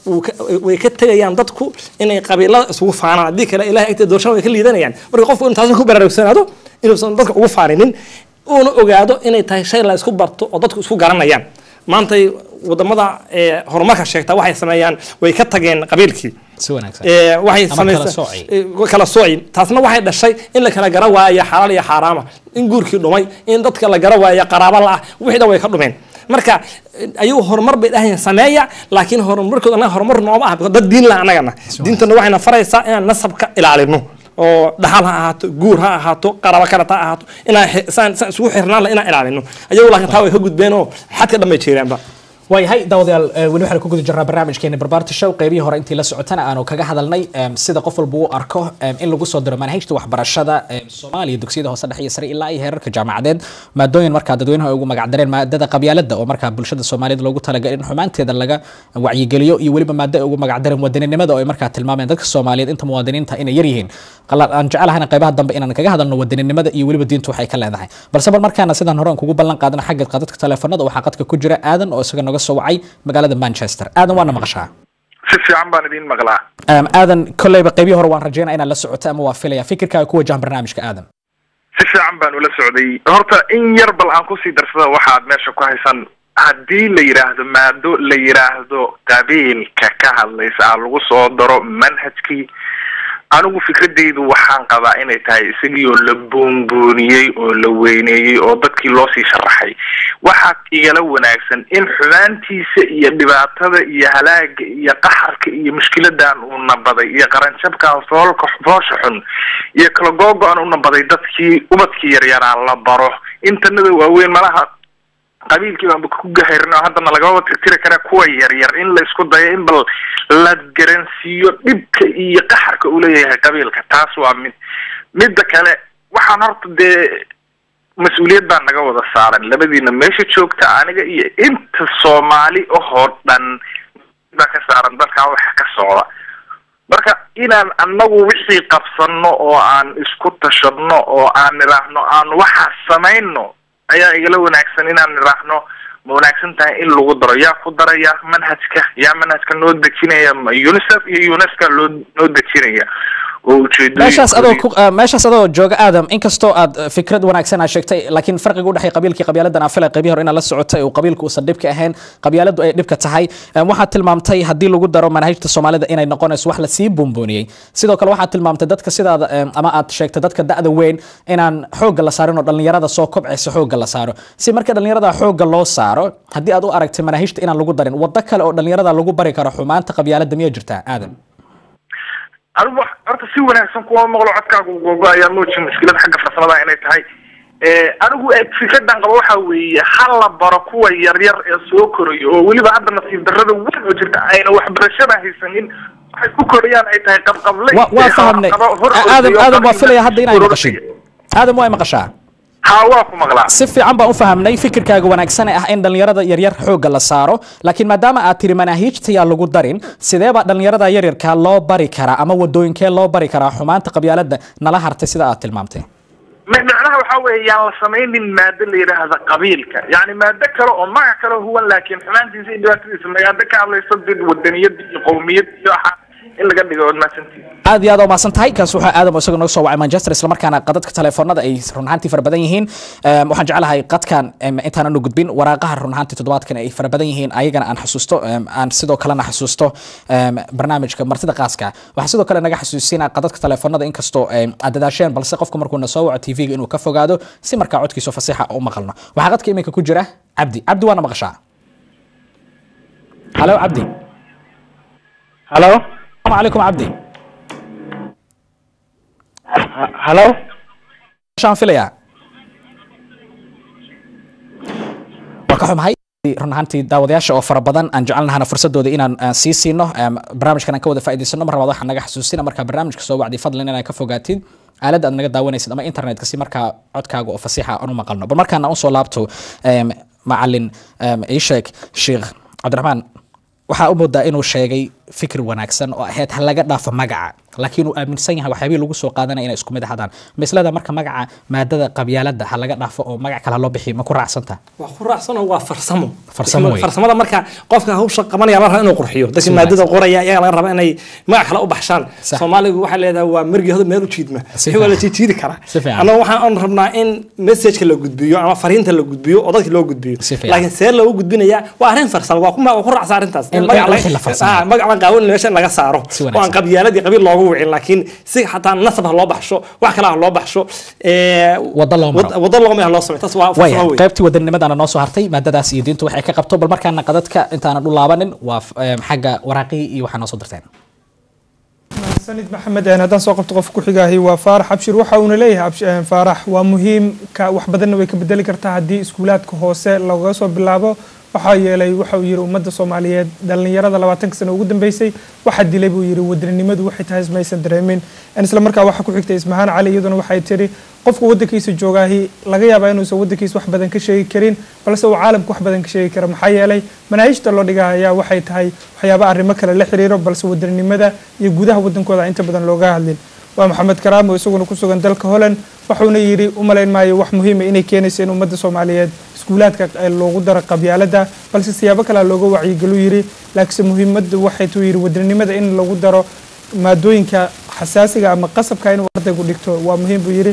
way ka tagayaan dadku inay qabiilada isugu faanaan hadii kale ilaahay agteeda doorashada way ka liidanayaan marka qofku intaas ku baraarugsanaado inuu dadka ugu faaninin oo ogaado inay tahay shay la isku barto oo dadku isku garanayaan maanta wadamada horumarka sheegta waxay sameeyaan way ka tageen qabiilkii si wanaagsan waxay sameeyaan kala sooci taasna waxay dhashay in la kala gara waayo xalaal iyo xaraama in guurkii dhumay in dadka la gara waayo qaraabo la ah wixii way ka dhumeen marka ayuu horumar bay dhahayn sameeya laakiin horumarkooda horumar nooma ah dad diin la anagana diintana waxayna faraysaa inaan nasabka ilaalino oo dhaxal ha ahaato guur ha ahaato qaraabo kale ha ahaato inaan isugu xirnaan la inaan ilaalino ayuu laakiin taa way ka gudbeen oo xadka dhamay jeeraanba waayahay daawadayaal weli waxaan ku guda jirnaa barnaamijkeena barbaarta show qaybihii hore intii la socotana aanu kaga hadalnay sida qof walba uu arko in lagu soo diro manhajta waxbarashada Soomaaliya dugsiyada hoose dhexe iyo sare ilaa iyo heerarka jaamacadeed maadooyin markaa dadweynaha ugu magac dareen maadada qabyaalada oo markaa bulshada Soomaaliyeed loogu talagalay in xumaanteeda laga wacyigeliyo iyo weliba maadada ugu magac dareen wadaninimada oo ay markaa tilmaamayaan dadka Soomaaliyeed inta muwaadiniinta inay yar yihiin aan jecelahay qaybaha dambe inaan kaga hadalno wadaninimada iyo weliba diintu waxay ka leedahay balse markaana sidaan hore kugu ballan qaadana xagga qadadka telefoonada waxa qadka ku jira aadan oo isaga soo wacay magaalada Manchester aadan waana maqashaa si fiican baan idin maqlaa aadan kolleyba qaybihi hore waan rajeynaa inaad la socoto ama waa filaya fikirkaaga ku wajahan barnaamijka aadan si fiican baan ula socday horta in yar bal aan kusii darsada waxaad meesha ku haysan haddii la yiraahdo maado la yiraahdo qabiilka ka hadlaysa lagu soo daro manhajkii anigu fikradeydu waxaan qabaa inay tahay isagii oo la boonbooniyay oo la weyneeyay oo dadkii loo sii sharaxay waxa igala wanaagsan in xumaantiisa iyo dhibaatada iyo halaaga iyo qaxarka iyo mushkiladan uu nabaday iyo qaranjabka foolka xun iyo kala googo'an uu nabaday dadkii ubadkii yaryaraan la baro intanada waaweyn malaha qabiilkii baan ku gahayrnaa haddana lagaba tirtiri kara kuwa yaryar in la isku dayo in bal la garansiiyo dhibka iyo qaxarka uu leeyahay qabiilka taas waa midda kale waxaan horta dee mas-uuliyad baan naga wada saaran labadiina meesha joogta aniga iyo inta Soomaali oo dhan baa ka saaran dalka waxa ka socda marka inaan anagu wixii qabsano oo aan isku tashadno oo aan niraahno aan waxa sameeyno ayaa igala wanaagsan inaan niraahno ma wanaagsan tahay in lagu daro yaa ku daraya manhajka noo dejinaya UNICEF iyo UNESCO loo dejinaya meeshaas adoo jooga aadam inkastoo aad fikrad wanaagsan aad sheegtay laakiin farqiga u dhaxay qabiilkii qabyaaladan aan filay qabiil hore in la socotay oo qabiilku uusan dhibka ahayn qabyaaladu ay dhibka tahay waxaad tilmaamtay haddii lagu daro manhajta Soomaalida inay noqonayso wax la sii boonbooniyay sidoo kale waxaad tilmaamtay dadka sidaada ama aad sheegtay dadka da'da weyn inaan xoog la saarin oo dhalinyarada soo kobcaysa xoog la saaro si marka dhalinyarada xoog loo saaro haddii aad u aragtay manhajta inaan lagu darin wada kale oo dhalinyarada lagu bari karo xumaanta qabyaalada miyaa jirtaa aadam أنا أرتا سوى نحسن كوا مغلو عدكاك وقوقا يا موجه مشكلة حق فرصنا إني تهي أنا هو فكرة عن قبوحة وحلا بركوة يرير سوكري ولي بعد نصيب درده وجرت عين وحبرشنا هيسنين حكوكريان أي تهي قبل وفهمني آدم وفلي هذا هنا يمقشين آدم واي مقشع si fiican baan u fahamnay fikirkaaga wanaagsan ah in dhalinyarada yaryar xoog la saaro laakiin maadaama aad tiri manhajta yaa lagu darin sidee ba dhalinyarada yaryarka loo bari karaa ama wadooyinkee loo bari karaa xumaanta qabyaalada nala hartay sida aad tilmaamtay macnaha waxa weeyaan la sameeynin maado la yiraahdo qabiilka yani maado kale oo magac kale huwa laakiin xumaantiisa iyo dhibaatadiisa maado ka hadlaysa dad wadaniyad iyo qowmiyad iyo in laga dhigo maasantii aad iyo aad oo maasan tahay kaas waxa aadam isaga noo soo wacay Manchester isla markaana qadadka telefoonada ay run ahaantii fara badan yihiin waxaan jeclahay qadkan intaan aanu gudbin waraaqaha run ahaantii toddobaadkan ay fara badan yihiin ayagana aan xasuusto aan sidoo kale xasuusto barnaamijka martida qaaska waxa sidoo kale naga xasuusinaa qadadka telefoonada inkastoo aad dadaasheen balse qofku markuu na soo waco TV-ga inuu ka fogaado si markaa codkiisa fasiixa u maqalno waxa qadka iminka ku jira cabdi waana maqashaa halo cabdi halo السلام عليكم عبدي هلو شلون فيليا وكحوم هاي run ahaantii daawadayaasha oo fara badan aan jecelnahay fursadooda inaan sii siino barnaamijkan ka wada faa'iideysano mar labaad waxaan naga xasuusina marka barnaamijka soo wacdi fadlan inaad ka fogaatid aalada aad naga daawanaysid ama internetka si marka codkaaga oo fasiixa aan u maqalno bal markaana u soo laabto macallin Sheikh Cabdiraxmaan waxa uu moodaa inuu sheegay fikir wanaagsan oo ahayd hal laga dhaafo magaca laakiin uu aaminsan yahay waxyaabo lagu soo qaadanay inay isku mid ahaadaan mislada marka magaca maadada qabyaalada hal laga dhaafo oo magac kale loo bixiyo ma ku raacsanta waa ku raacsano waa farsamada marka qofka hawsha qabanaya la rabo inuu qurxiyo dadka maadada qoraya ayaa laga rabaa inay magac kale u baxshaan Soomaaligu waxa leedahay waa margihooda meel u jiidma wala jiidi kara ana waxaan rabnaa in message la gudbiyo ama fariinta la gudbiyo oo dadka loo gudbiyo laakiin see loo gudbinaya waa arrin farsamo waa ku raacsan arintaas magac qaawan meesha laga saaro waan qabyaaladii qabiil loogu wicin laakiin si xataa nasab loo baxsho wax kale loo baxsho wada loo meel loo sameeyo taas waa farsamo qaybtii wadanimadana noo soo hartay maadadaas iyo diintu waxay ka qabto bal markaana qadadka intaan u laabanin waa xagga waraaqii iyo waxa noo soo dirteen سند محمد أنا دان سوقفت قف كحجة هي وفارح أبشر وحاول ليه فارح ومهم كوحبدنا ويكبدل كرتها هدي سكولات كهوسة لو قصوا باللعبة وحايلي وحاير ومد الصوماليات دلنيرة دلواتن سنة وقدم بيسي واحد دليل وير ودرني مد واحد هاز ما يسندرمين أنا سلام مركا واحد كحجة اسمهان علي يدنا واحد تري قف ودك يسوي جوجا هي لقيا بينه سو ودك يسوي واحد بدن كشيء كرين بس هو عالم كوح بدن كشيء كرم حايلي من عيش تلو دقها يا واحد هاي وحيا بقى الرمكة اللي حريره بس ودرني مدى يجودها ودن كذا أنت بدن لوجا هذين ومحمد كرام ويسوون كوسوغن دلك هولن waxuuna yiri umaleyn maayo wax muhiim ah inay keenayeen ummadda Soomaaliyeed iskuulaadka loogu daro qabyaalada balse siyaabo kale looga wacyigeliyo yiri laakiin muhiimaddu waxay tuu yiri wadanimada in lagu daro maadooyinka xasaasiga ama qasabka in ardaygu dhigto waa muhiim buu yiri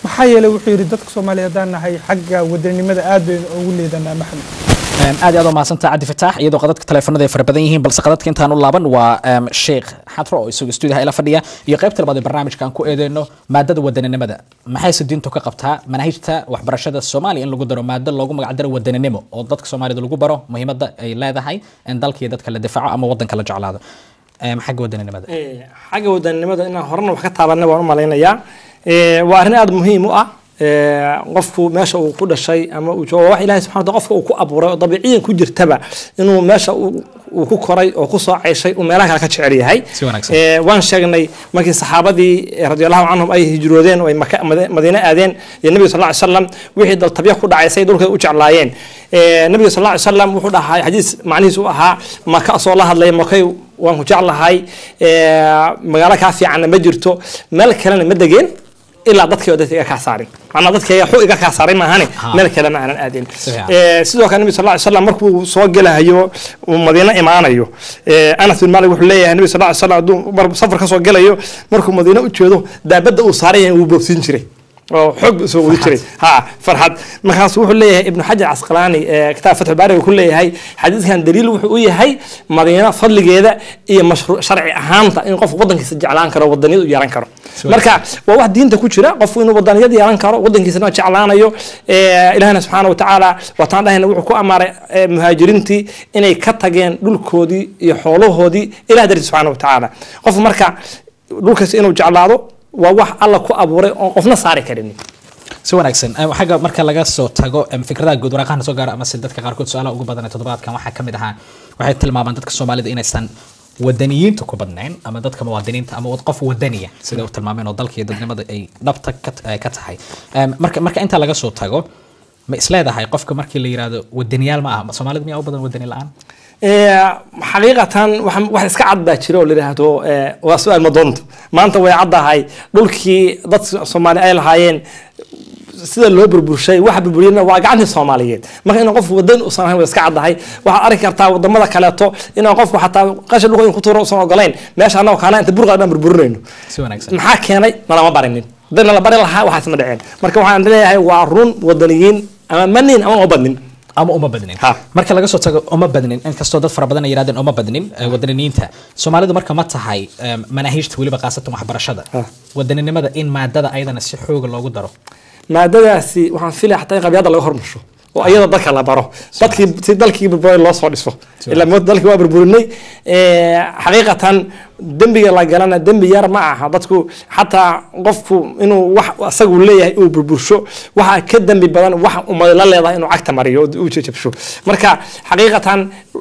maxaa yeelay wuxuu yidhi dadka Soomaaliyeed haddaan nahay xagga wadanimada aad baynu ugu leedanaa maxamed aad aad u mahadsantahay Cabdi Fataax iyadoo qadadka telefoonada ay fara badan yihiin balse qadadka intaan u laaban waa Sheekh Xatro oo isagu stuudiyaha ila fadhiya iyo qaybta labaad ee barnaamijkan ku eedeyno maadada wadaninimada maxay sidintu ka qabtaa manhajta waxbarashada Soomaaliya in lagu daro maadada loogu magac daro wadaninimo oo dadka Soomaalida lagu baro muhiimadda ay leedahay in dalka iyo dadka la difaaco ama wadanka la jeclaado xagga wadaninimada xagga wadaninimada inaan horena wax ka taabanay waan u maleynayaa waa arrin aad muhiim u ah qofku meesha uu ku dhashay ama uu joogo wax Ilaahay subxaanahu wa ta'ala qofka uu ku abuuray oo dabiiciyan ku jirtaba inuu meesha uu ku koray oo ku soo ceeshay uu meelaha kale ka jecel yahay waan sheegnay markii saxaabadii radiyallahu anhum ay hijroodeen oo ay Madiina aadeen iyo Nabiga sallallahu alayhi wasallam wixii dal tabiic ku dhacaysay dhulka u jeclaayeen Nabiga sallallahu alayhi wasallam wuxuu dhahay xadiis macnihiisu ahaa marka soo la hadlay markay waan ku jeclahay magaalo ka fiican ma jirto meel kalena ma degeen إلا ضدك ودتك كاسارين أنا ضدك يا حقوق كاسارين ما هني ملك هذا معنا آدين سيدو كان النبي صلى الله عليه وسلم مركو صوج له يو ومدينة إيمان يو أنا في المال يقول لي النبي صلى الله عليه وسلم مرة سفر كصوج له يو مركو مدينة وتشوده ده بدأ وصارين وبوسين شري حب سوي شري ها فرحت ما خاص وحول لي ابن حجر عسقلاني كتاب فتح الباري وكل لي هاي حديث كان دليل وحوي هاي مدينة فضل جيدة هي مشروع شرعي أهم إن قف وطن كسجعلان كرو وطني ويران كرو marka waa wax diinta ku jira qofku inuu wadaniyada yeelan karo wadankiisana jeclaanayo Ilaahna subhanahu wa ta'ala wataan dhahayna wuxuu ku amaaray muhaajiriintii inay ka tageen dhulkoodii iyo xoolahoodii Ilaah dartiisa subhanahu wa ta'ala qof marka dhulkaas inuu jeclaado waa wax alla ku abuuray oo qofna saari karin si wanaagsan xaga marka laga soo tago fikradaha guud waraqaha soo gaar ama dadka qaar kood su'aalaha ugu badan ee toddobaadkan waxa kamid ahaa waxay tilmaamaan dadka Soomaalida inaysan wadaniyiinta ku badnayn ama dadka muwaadiniinta ama qof wadaniya sida uu tilmaameen oo dalka iyo dadnimada ay dhabta ka tahay marka inta laga soo tago ma isleedahay qofka markii la yiraahdo wadaniyaal ma aha Soomaalida miyaa u badan wadani la'aan xaqiiqatan wax iska cad baa jiro oo la yiraahdo waa su'aal ma doonto maanta way caddahay dhulkii dad Soomaali ay lahaayeen sida loo burburshay waxa burburiyana waa gacantii Soomaaliyeed marka in qof wadan u sanahay way iska cadahay waxa arki kartaa wadamada kale to in qofku xataa qashin luqad ku tuuro soo ogoleen meesha anoo kana inta burqaadna burburinayno si wanaagsan maxaa keenay nalama barinin dadna la bari lahaa waxa isma dhaceen marka waxaan leeyahay waa run wadaniyiin ama manin ama badnin ama uma badnin marka laga soo tago uma badnin in kasto dad fara badan ay yiraahdeen uma badnin wadaniyiinta Soomaalidu marka ma tahay manahijta waliba qaasatan waxbarashada wadaninimada in maadada ayadana si xoog loogu daro maadadaasi waxaan filay xataa qabyada laga hormarsho oo ayada dadka la baro dadkii si dalkii burburay loo soo dhiso ila mood dalkii waa burburinay xaqiiqatan dambiga la galana dambi yar ma aha dadku xataa qofku inuu wax asagu leeyahay uu burbursho waxa ka dambi badan wax umad la leedahay inuu cagta mariyo oo jajabsho marka xaqiiqatan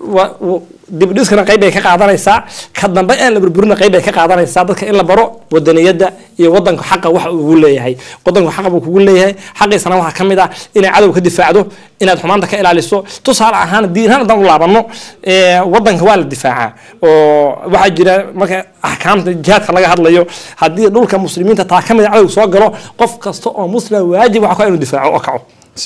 dibdhiskana qayb ay ka qaadanaysaa ka dambe in la burburina qayb ay ka qaadanaysaa dadka in la baro wadaniyada iyo wadanka xaq wax uu leeyahay wadanka xaq uu kugu leeyahay xaqiisana waxa kamid ah in cadow ka difaacdo inaad xumaanta ka ilaaliso tusaale ahaan diinahan dad u laabano wadanka waa la difaaca oo waxa jira marka ahkaamta jihadka laga hadlayo hadii dhulka muslimiinta taa kamid cadow soo galo qof kasto oo muslim waajib waxa inuu difaaco oo kaco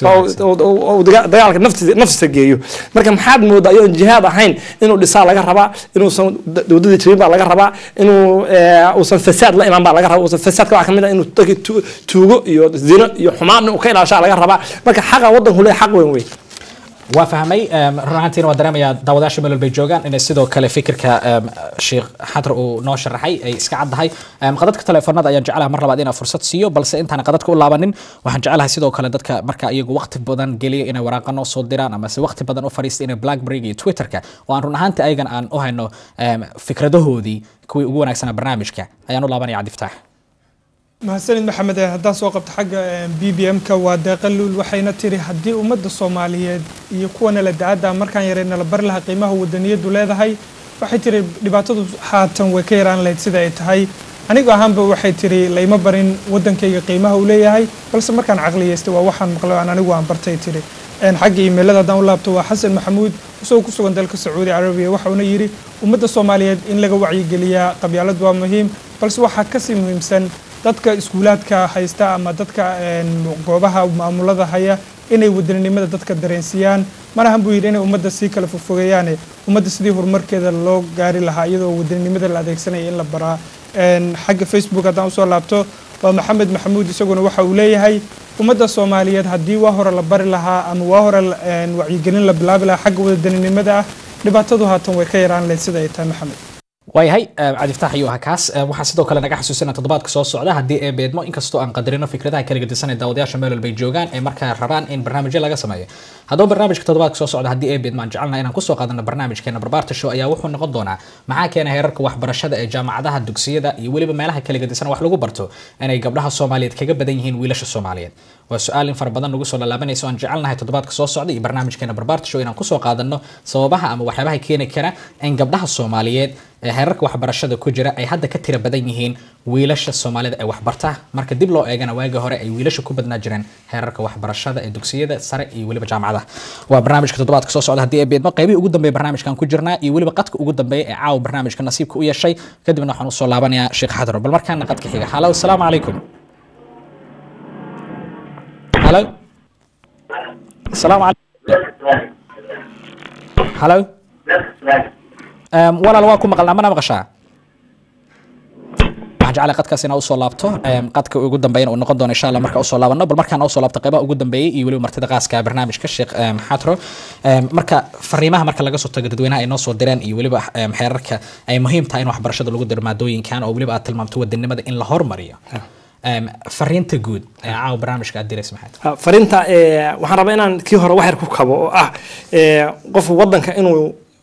oo dagaalka naftiisa geeyo marka maxaad moodaa in jihaad ahayn inuu dhisaa laga rabaa inuu dawladda jiriin baa laga rabaa inuu uusan fasaad la iman baa laga rabaa uusan fasaadka waxa kamid ah inuu tuugo iyo zina iyo xumaan uu ka ilaashaa laga rabaa marka xaqa wadanku leeyahay xaq weyn weyn وافهمي رنانتين ودرام يا داوداش ملول بيجوجان إن السيدو كله فكر كشيخ حضر وناشر رحي إسكعد هاي قدرت كتلفونات أيام جعلها مرة بعدين فرصة سيو بل سأنت أنا قدرت كل لابنين وهنجعلها سيدو كله دتك مركا يجو وقت بدن جلي إنه وراقنا صدران أما سي وقت بدن أوفريست إنه بلاك بريجي تويتر كا وأن رنانت أيضا عن إنه فكرة دهودي كوي يقولون أكسنا برنامج كا أيانو لابني عاد يفتح mahadsanid maxamed haddaan soo qabto xagga BBM-ka waa deeqaluul waxayna tiri haddii ummadda Soomaaliyeed iyo kuwana la daacada markaan yareeyna la bar laha qiimaha wadaniyadu leedahay waxay tiri dhibaatadu haatan way ka yaraan lahayd sida ay tahay anigu ahaanba waxay tiri layma barin wadankayga qiimaha uu leeyahay balse markaan caqliyeystay waa waxaan maqlay anigu aan bartay tiri xagga emailada haddaan u laabto waa Xasan Maxamuud isagoo ku sugan dalka Sacuudi Carabiya waxauna yiri ummadda Soomaaliyeed in laga wacyigeliyaa qabyaalad waa muhiim balse waxa ka sii muhiimsan dadka iskuulaadka haysta ama dadka goobaha maamulada haya inay wadaninimada dadka dareensiyaan marahan buu yiri inay ummadda si kala fogeeyaan ummadda sidii horumarkeeda loo gaari lahaa iyadoo wadaninimada la adeegsanay in la baraa xagga Facebook haddaan soo laabto waa maxamed maxamuud isaguna waxa uu leeyahay ummadda soomaaliyeed haddii waa hore la bari lahaa ama waa hore wacyigelin la bilaabi lahaa xagga wadaninimada ah dhibaatadu haatan way ka yaraan lahayd sida ay tahay maxamed waayahay cabdiftaax ayuu ahaa kaas waxaa sidoo kale naga xasuusina toddobaadka soo socda haddii ee beedmo inkastoo aan qadarino fikradaha kala gedisan ee daawadayaasha meel walbay joogaan ee markaa rabaan in barnaamijyo laga sameeyo haddaba barnaamijka toddobaadka soo socda haddii ee beedmo aan jecelnahay inaan kusoo qaadano barnaamijkeena barbaarta show ayaa wuxuu noqon doonaa maxaa keena heerarka waxbarashada ee jaamacadaha dugsiyada iyo weliba meelaha kala gedisan wax lagu barto inay gabdhaha soomaaliyeed kaga badan yihiin wiilasha soomaaliyeed waa su-aal in fara badan nagu soo laalaabanayso aan jecelnahay toddobaadka soo socda iyo barnaamijkeena barbaarta show inaan kusoo qaadano sababaha ama waxyaabaha keeni kara in gabdhaha soomaaliyeed ee heerarka waxbarashada ku jira ay hadda ka tira badan yihiin wiilasha soomaalida ee waxbarta marka dib loo eegana waagii hore ay wiilasha ku badnaa jireen heerarka waxbarashada ee dugsiyada sare iyo weliba jaamacadaha waa barnaamijka toddobaadka soo socda haddii ay beedmo qaybihii ugu dambeeya barnaamijkan ku jirnaa iyo weliba qadka ugu dambeeya ee caawa barnaamijka nasiibka u yeeshay kadibna waxaan usoo laabanayaa sheekh xadro bal markaana qadka xiga halo asalaamu calaykum halo asalaamu calaykum halo walaal waa ku maqalnaa mana maqashaa waxaan jeclay qadkaas inaa usoo laabto qadka ugu dambeeyana uu noqon doono insha allah marka usoo laabano bal markaan usoo laabto qaybaha ugu dambeeyay iyo weliba martida qaaska barnaamijka sheekh xatro marka fariimaha marka laga soo tago dadweynaha ay noo soo direen iyo weliba xeerarka ay muhiim tahay in waxbarashada lagu diro maadooyinkan oo weliba aad tilmaamto wadanimada in la hormariyo fariinta guud ee caawa barnaamijka aad diraysa maxay fariinta waxaan rabaa inaan kii hore wax yar ku kabo oo ah qof wadanka inuu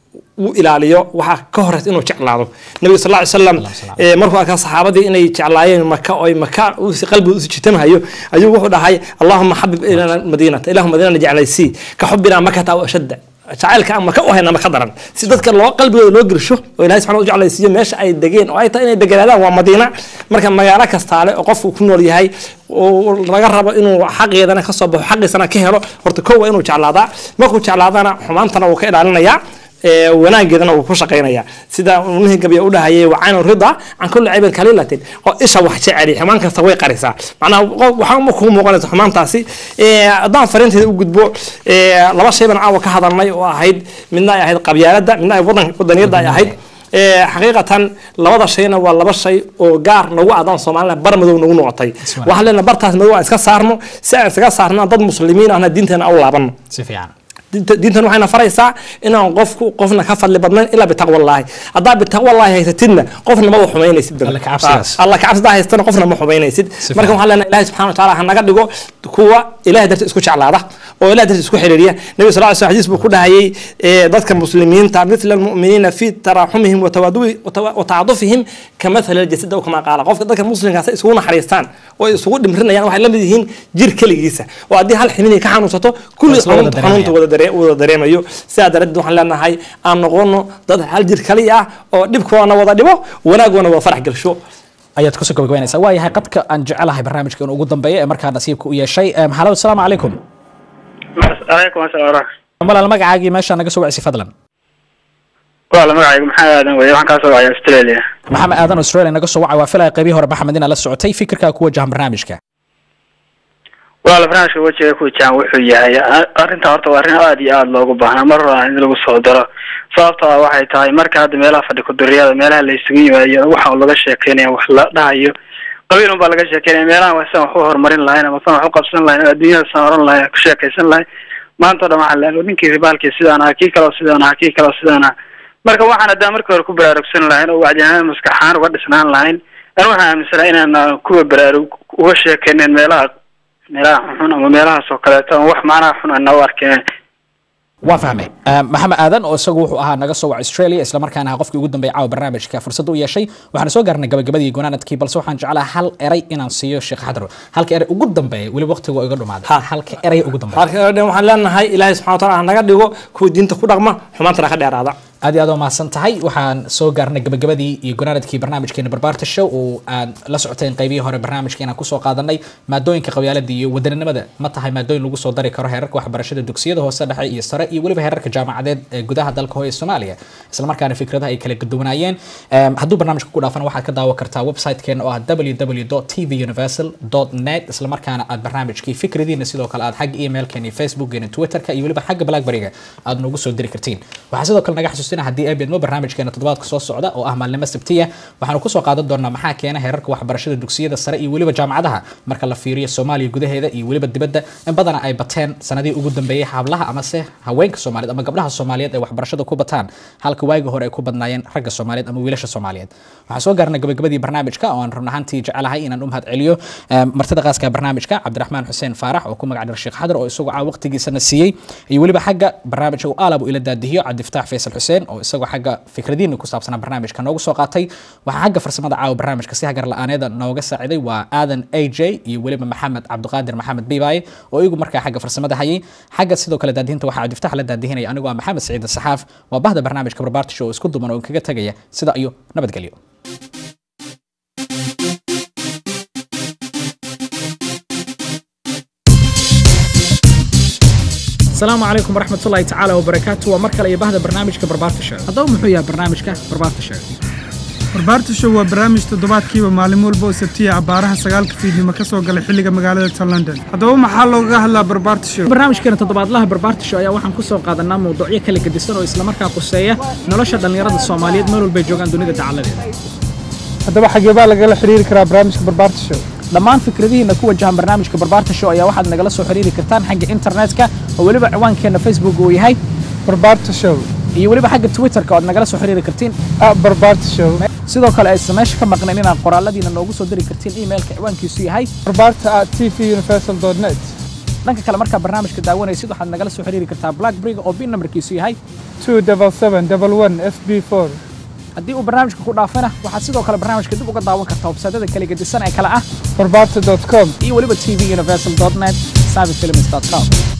u ilaaliyo waxa ka horeysa inuu jeclaado nabiga sallallahu alayhi wasallam markuu arkaa saxaabadii inay jeclaayeen maka oo maka uu si qalbiga u jitamayo ayuu wuxuu dhahay allahumma habib ila madinata ilahumma madinana jeclaysi ka xubbina makata wa ashadda jacaylka ama ka u hayna maka daran si dadka loo qalbigooda loo girsho oo ilaahay subhanahu wa ta'ala jeclaysiyo meesha ay dageen oo ay tahay inay deganaadaan waa madiina marka magaalo kastaale oo qofku ku nool yahay oo laga rabo inuu xaqeedana ka soo baxo xaqiisana ka helo horta koow waa inuu jeclaada markuu jeclaadana xumaantana uu ka ilaalinayaa wanaageedana uu ku shaqeynaya sida uu gabiya u dhahayay wacaan rida aan kulli cibad kalilatin oo isha wax jecel xumaan kasta way qarisaa macnaha waxa ma ku muuqanaysa xumaantaasi adaan fariinteeda u gudbo laba shay baan caawa ka hadalnay oo ahayd midna ay ahayd qabyaalada midna ay wadaniyada ay ahayd xaqiiqatan labada shayna waa laba shay oo gaar nagu adaan Soomaaliya bar madow nagu noqotay waxaan leenahay bartaas madow aan iska saarno si aan iska saarno dad muslimiin ahna diinteena u laabano si fiican diintan waxayna faraysaa inaan qofna ka fadli badnayn ilaa bitaqwa Allaah hadaa bitaqwa Allaah haysatidna qofna ma xumaynaysid Allah ka cabsida haystana qofna ma xumaynaysid marka waxaan leenahay Ilaahay subhanahu wa ta'ala hanaga dhigo kuwa Ilaahay dartiisa isku jeclaada oo Ilaahay dartiisa isku xiriiriya nabi sallallahu alayhi wasallam xadiis buu ku dhahayay dadka muslimiinta mithla almu'minina fi tarahumihim wa ta'adufihim kamathal aljasad kama qaala qofka dadka muslimka ay isugu naxariistaan oo isugu dhimrinayaan waxay la mid yihiin jir kaligiisa oo hadii hal xinin ka xanuunsato kulli xanuunta wada dareemayo sidaa darteed waxaan leenahay aan noqono dad hal jir kali ah oo dhibkoona wada dhibo wanaagona wada farax galsho ayaad ku soo gabagabaynaysaa waa yahay qadka aan jecelahay barnaamijkan ugu dambeeya ee markaa nasiibka u yeeshay halo asalaamu calaykum alaykum asalaam walaal magacaagii meesha naga soo wacsi fadlan walaal magacaygu maxamed aadan weeye waxaan ka soo wacay Australia maxamed aadan Australia naga soo wacay waa filay qaybii hore maxamed in la socotay fikirka ku wajahan barnaamijka walaal barnaamijka wajiga ku wajahan wuxuu yahay arrinta horta waa arrin aad iyo aad loogu baahnaa mar hore in lagu soo daro sababtoo ah waxay tahay marka hadda meelaha fadhi ku duriyada meelaha la isugu yimaado waxa laga sheekeynaya wax la dhahayo qabiil baa laga sheekeynaya meelaha wasan wax u horumarin lahayn ama wax u qabsan lahayn adduunyada saaran lahayn ku sheekaysan lahayn maanta dhamac la ninkii ribaalkii sidaan sidaan marka waxaan hadda markii hore ku baraarugsan lahayn oo wacdiyahan maskaxaan uga dhisnaan lahayn aan waxa aaminsanaa inaan ku baraarug uga sheekeyneen meelaha xun ama meelaha soo kaleeto wax macnaha xun aan u arkeen waa fahmay maxamed aadan oo isagu wuxuu ahaa naga soo wacay Australia isla markaana qofkii ugu dambeeyay caawa barnaamijka fursad u yeeshay waxaan soo gaarnay gabagabadii gonaanadkii balse waxaan jeclahay hal eray inaan siiyo Sheekh Xadro halka eray ugu dambeeyay wali waqtigu iga dhumaaday halka eray ugu dambeeyay halka eray waxaan leenahay Ilaahay subhanahu wa ta'ala naga dhigo ku diinta ku dhaqma xumaanta ka dheeraada aad iyo aad u mahadsan tahay waxaan soo gaarnay gabagabadii iyo gonaanadkii barnaamijkeena barbaarta show oo aan la socoteen qaybihii hore barnaamijkeena ku soo qaadanay maadooyinka qabyaaladda iyo wadanimada ma tahay maadooyin lagu soo dari karo heerarka waxbarashada dugsiyada hoose dhexe iyo sare iyo weliba heerarka jaamacadeed ee gudaha dalka hooyo Soomaaliya isla markaana fikradaha ay kala duwanaayeen hadduu barnaamijka ku dhaafana waxaad ka daawan kartaa website-keena oo ah www.tvuniversal.net isla markaana aad barnaamijkii fikradiina sidoo kale aad xagga emailkeena iyo facebookgeena twitterka iyo weliba xagga blackberry-ga aad noogu soo diri kartiin waxaa sidoo kale naga xasuusin xasuusina haddii ay beedmo barnaamijkeena toddobaadka soo socda oo ah maalnimo sabtiya waxaanu kusoo qaadan doonaa maxaa keena heerarka waxbarashada dugsiyada sare iyo weliba jaamacadaha marka la fiiriyo Soomaaliya gudaheeda iyo weliba dibadda in badan ay bateen sanadii ugu dambeeyay hablaha ama se haweenka Soomaaliyeed ama gabdhaha Soomaaliyeed ee waxbarashada ku bataan halka waayga hore ay ku badnaayeen ragga Soomaaliyeed ama wiilasha Soomaaliyeed waxaan soo gaarnay gabagabadii barnaamijka oo aan run ahaantii jecelahay inaan u mahad celiyo martida qaaska barnaamijka Cabdiraxmaan Xuseen Faarax oo ku magac dhar Sheekh Xadar oo isagu waqtigiisana siiyay iyo waliba xagga barnaamijka uu aalabu ila daadihiyo Cabdifataax Faysal Xuseen oo isagu xagga fikradiina ku saabsan barnaamijka noogu soo qaatay waxa xagga farsamada caaw barnaamijka si hagar la'aaneeda nooga saaciday waa Aadan AJ iyo waliba Maxamed Cabdiqaadir Maxamed Biibay oo iyagu markaa xagga farsamada hayay xagga sidoo kale daadihinta waxa Cabdifataax la daadihinay anigu waa Maxamed Saciid Saxaaf waa bahda barnaamijka barbaarta show isku duman oo kaga tagaya sida iyo nabadgelyo السلام عليكم ورحمة الله تعالى وبركاته ومركل أي بهذا برنامج كبربارت شو هذا محويا برنامج كبربارت شو بربارت شو هو برنامج تضبط كيف معلمو البو سبتية عبارها سجال كفيد لما كسر قال حلقة مقالة لندن هذا هو محله جهلا بربارت شو برنامج كنا تضبط لها بربارت شو يا واحد كسر قادنا موضوعية كل قديسنا وإسلام كان قصية نلاش هذا النيران الصوماليين ملوا البيجوجان دوني تعلم هذا هو حاجة بالك قال حرير كرا برنامج بربارت شو لما فكرتي إنك هو جهم برنامج كبربارت شو يا واحد نجلس وحريري كرتان حق إنترنت كا ولبا عوان كنا فيسبوك وياهي بربارت شو ولبا حق تويتر كا نجلس وحريري كرتين بربارت شو sidoo kale ay sameesh ka maqneen in qoraaladiina noogu soo diri kartiin emailka ciwaankiisu yahay barbarta@tvuniversal.net dhanka kale marka barnaamijka daawanaysid waxaad nagala soo xiriiri kartaa Blackberry oo pin numberkiisu yahay 27711FB4 haddii uu barnaamijka ku dhaafana waxaad sidoo kale barnaamijka dib uga daawan kartaa website-da kale gedisan ee kala ah barbarta.com iyo waliba tvuniversal.net savifilms.com